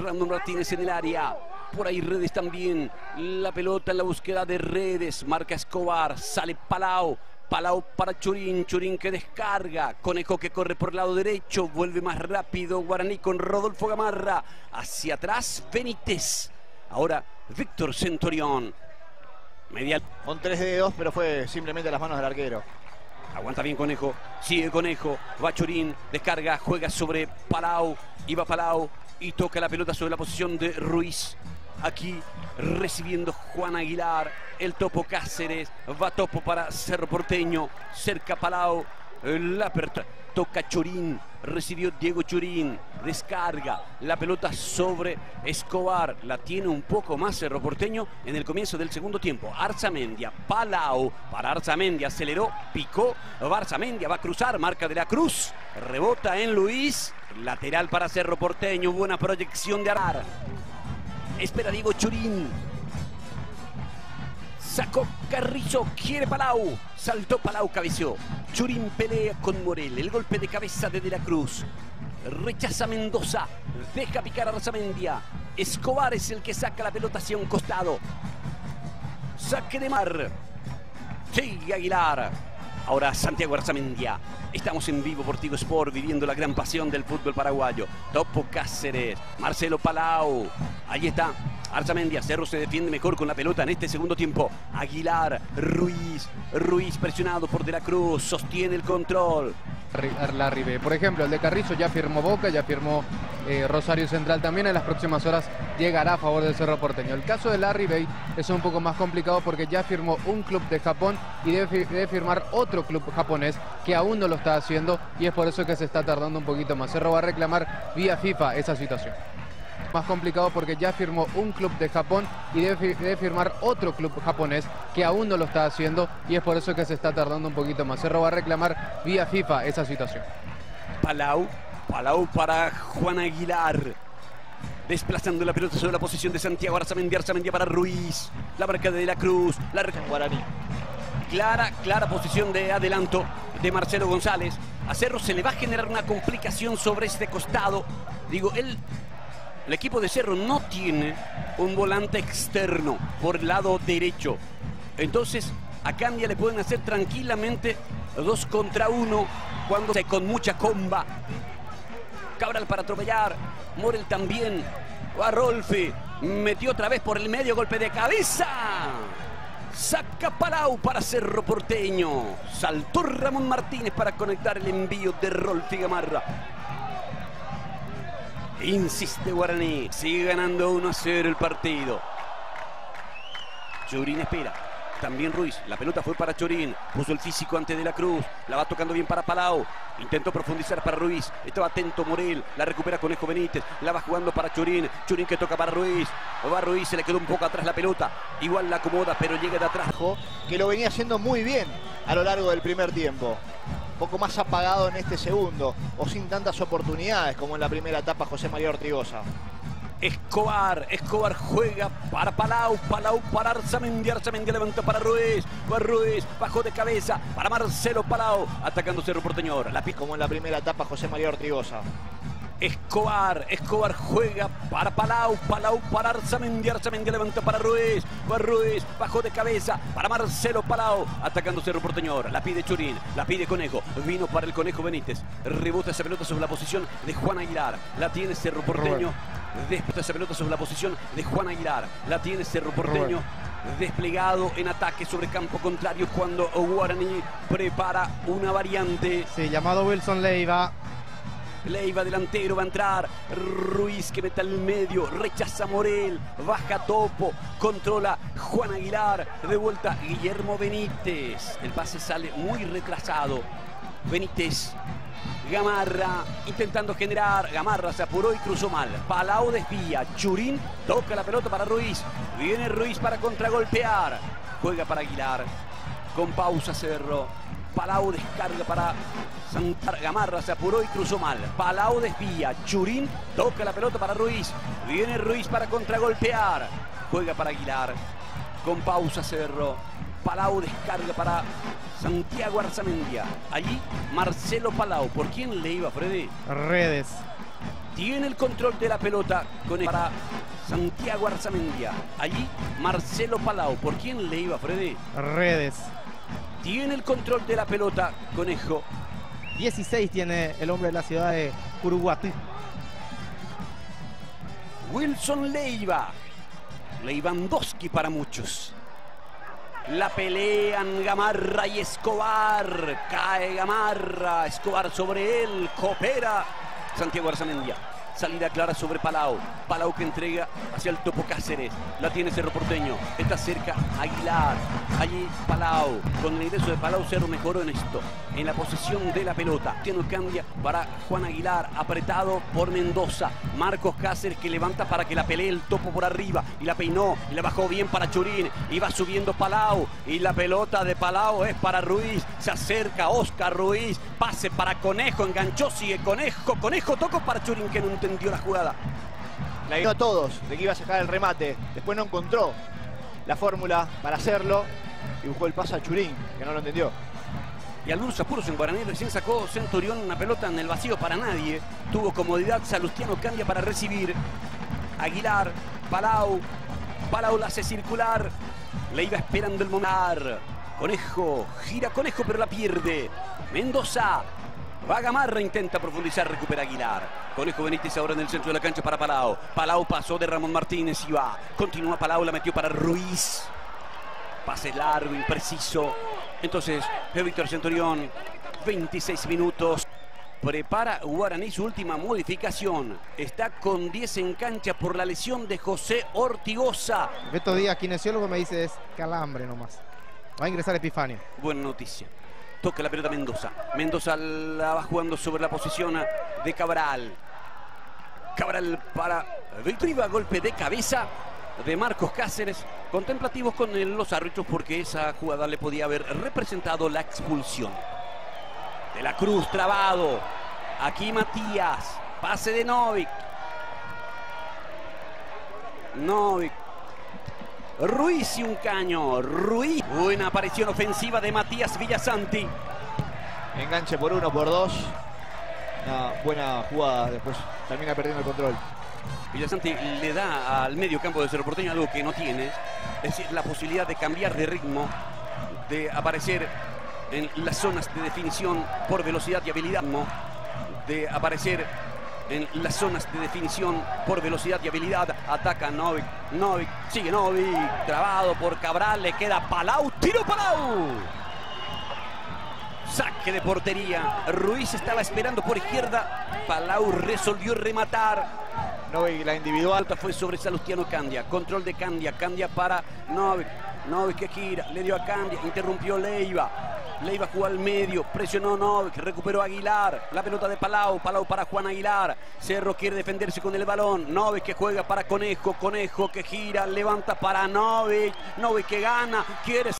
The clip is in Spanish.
Brandon Martínez en el área. Por ahí Redes también. La pelota en la búsqueda de Redes. Marca Escobar. Sale Palau. Palau para Churín. Churín que descarga. Conejo que corre por el lado derecho. Vuelve más rápido Guaraní con Rodolfo Gamarra. Hacia atrás Benítez. Ahora Víctor Centurión. Media. Con 3 dedos, pero fue simplemente las manos del arquero. Aguanta bien Conejo. Sigue Conejo. Va Churín. Descarga. Juega sobre Palau. Y va Palau. Y toca la pelota sobre la posición de Ruiz. Aquí recibiendo Juan Aguilar. El Topo Cáceres. Va Topo para Cerro Porteño. Cerca Palau. La apertura. Toca Churín. Recibió Diego Churín. Descarga. La pelota sobre Escobar. La tiene un poco más Cerro Porteño en el comienzo del segundo tiempo. Arzamendia. Palau. Para Arzamendia. Aceleró. Picó. Arzamendia va a cruzar. Marca de la Cruz. Rebota en Luis. Lateral para Cerro Porteño. Buena proyección de Arar. Espera Diego Churín. Sacó Carrizo, quiere Palau. Saltó Palau, cabeceó. Churín pelea con Morel. El golpe de cabeza de la Cruz. Rechaza Mendoza. Deja picar a Arzamendia. Escobar es el que saca la pelota hacia un costado. Saque de Mar. Sigue Aguilar. Ahora Santiago Arzamendia. Estamos en vivo por Tigo Sport, viviendo la gran pasión del fútbol paraguayo. Topo Cáceres, Marcelo Palau. Ahí está Arzamendia. Cerro se defiende mejor con la pelota en este segundo tiempo. Aguilar, Ruiz. Ruiz presionado por De la Cruz. Sostiene el control. Larribey. Por ejemplo, el de Carrizo ya firmó Boca, ya firmó Rosario Central también. En las próximas horas llegará a favor del Cerro Porteño. El caso de Larribey es un poco más complicado porque ya firmó un club de Japón y debe firmar otro club japonés que aún no lo está haciendo, y es por eso que se está tardando un poquito más. Cerro va a reclamar vía FIFA esa situación. Más complicado porque ya firmó un club de Japón y debe firmar otro club japonés que aún no lo está haciendo, y es por eso que se está tardando un poquito más. Cerro va a reclamar vía FIFA esa situación. Palau para Juan Aguilar. Desplazando la pelota sobre la posición de Santiago Arzamendia. Arzamendia para Ruiz. La marca de la Cruz. La Guaraní. Clara posición de adelanto de Marcelo González. A Cerro se le va a generar una complicación sobre este costado. Digo, el equipo de Cerro no tiene un volante externo por el lado derecho. Entonces, a Candia le pueden hacer tranquilamente 2 contra 1 cuando se con mucha comba. Cabral para atropellar. Morel también. Rolfi metió otra vez por el medio, golpe de cabeza. Saca Palau para Cerro Porteño. Saltó Ramón Martínez para conectar el envío de Rolfi Gamarra. Insiste Guaraní. Sigue ganando 1-0 el partido. Churín espera. También Ruiz. La pelota fue para Churín. Puso el físico ante De la Cruz. La va tocando bien para Palau. Intentó profundizar para Ruiz. Estaba atento Morel. La recupera Conejo Benítez. La va jugando para Churín. Churín que toca para Ruiz. Va Ruiz. Se le quedó un poco atrás la pelota. Igual la acomoda, pero llega de atrás. Que lo venía haciendo muy bien a lo largo del primer tiempo. Un poco más apagado en este segundo. O sin tantas oportunidades como en la primera etapa José María Ortigosa. Escobar juega para Palau para Arzamendia. Arzamendia levanta para Ruiz. Va Ruiz, bajó de cabeza para Marcelo Palau. Atacando Cerro Porteño ahora. Como en la primera etapa José María Ortigosa. Escobar juega para Palau para Arzamendia. Arzamendia levanta para Ruiz. Va Ruiz, bajó de cabeza para Marcelo Palau. Atacando Cerro Porteño ahora. La pide Churín, la pide Conejo. Vino para el Conejo Benítez. Rebota esa pelota sobre la posición de Juan Aguilar. La tiene Cerro Porteño. Después esa pelota sobre la posición de Juan Aguilar. La tiene Cerro Porteño. Desplegado en ataque sobre campo contrario cuando Guaraní prepara una variante. Sí, llamado Wilson Leiva. Leiva delantero, va a entrar Ruiz que mete al medio, rechaza Morel, baja Topo, controla Juan Aguilar, de vuelta Guillermo Benítez. El pase sale muy retrasado. Benítez, Gamarra intentando generar. Gamarra se apuró y cruzó mal. Palau desvía. Churín toca la pelota para Ruiz. Viene Ruiz para contragolpear. Juega para Aguilar. Con pausa Cerro. Palau descarga para Santiago. Gamarra se apuró y cruzó mal. Palau desvía. Churín toca la pelota para Ruiz. Viene Ruiz para contragolpear. Juega para Aguilar. Con pausa Cerro. Palau descarga para Santiago Arzamendia. Allí Marcelo Palau. ¿Por quién le iba, Freddy? Redes. Tiene el control de la pelota para Santiago Arzamendia. Allí Marcelo Palau. ¿Por quién le iba, Freddy? Redes. Tiene el control de la pelota Conejo. 16 tiene el hombre de la ciudad de Curuguatí. Wilson Leiva. Leivandowski para muchos. La pelean Gamarra y Escobar. Cae Gamarra. Escobar sobre él. Coopera Santiago Arzamendia. Salida clara sobre Palau. Palau que entrega hacia el Topo Cáceres. La tiene Cerro Porteño. Está cerca Aguilar. Allí Palau. Con el ingreso de Palau, Cerro mejoró en esto. En la posesión de la pelota. Tiene cambia para Juan Aguilar. Apretado por Mendoza. Marcos Cáceres que levanta para que la pelee el Topo por arriba. Y la peinó. Y la bajó bien para Churín. Y va subiendo Palau. Y la pelota de Palau es para Ruiz. Se acerca Oscar Ruiz. Pase para Conejo. Enganchó. Sigue Conejo. Conejo tocó para Churín que no entendió la jugada. La dio a todos de que iba a sacar el remate. Después no encontró la fórmula para hacerlo y buscó el pase a Churín, que no lo entendió. Y algunos apuros en Guaraní. Recién sacó Centurión una pelota en el vacío para nadie. Tuvo comodidad. Salustiano cambia para recibir. Aguilar, Palau. Palau la hace circular. Le iba esperando el momento. Conejo, gira Conejo pero la pierde. Mendoza. Va Gamarra, intenta profundizar, recupera Aguilar. Conejo Benítez ahora en el centro de la cancha para Palau. Palau pasó de Ramón Martínez y va. Continúa Palau, la metió para Ruiz. Pase largo, impreciso. Entonces, Víctor Centurión, 26 minutos. Prepara Guaraní su última modificación. Está con 10 en cancha por la lesión de José Ortigosa. Beto Díaz, kinesiólogo, me dice es calambre nomás. Va a ingresar Epifanio. Buena noticia. Toca la pelota Mendoza. Mendoza la va jugando sobre la posición de Cabral. Cabral para Vitriva, golpe de cabeza de Marcos Cáceres. Contemplativos con los árbitros porque esa jugada le podía haber representado la expulsión. De la Cruz trabado. Aquí Matías. Pase de Novik. Novik. Ruiz y un caño. Ruiz. Buena aparición ofensiva de Matías Villasanti. Enganche por 1, por 2. Una buena jugada. Después termina perdiendo el control. Villasanti le da al medio campo de Cerro Porteño algo que no tiene. Es decir, la posibilidad de cambiar de ritmo. De aparecer en las zonas de definición por velocidad y habilidad. De aparecer en las zonas de definición por velocidad y habilidad. Ataca Novik. Novik. Sigue Novik. Trabado por Cabral. Le queda Palau. ¡Tiro Palau! Saque de portería. Ruiz estaba esperando por izquierda. Palau resolvió rematar. Novik la individual. Fue sobre Salustiano Candia. Control de Candia. Candia para Novik. Novik que gira. Le dio a Candia. Interrumpió Leiva. Leiva jugó al medio, presionó Novik, recuperó Aguilar, la pelota de Palau, Palau para Juan Aguilar, Cerro quiere defenderse con el balón, Novik que juega para Conejo, Conejo que gira, levanta para Novik, Novik que gana, quiere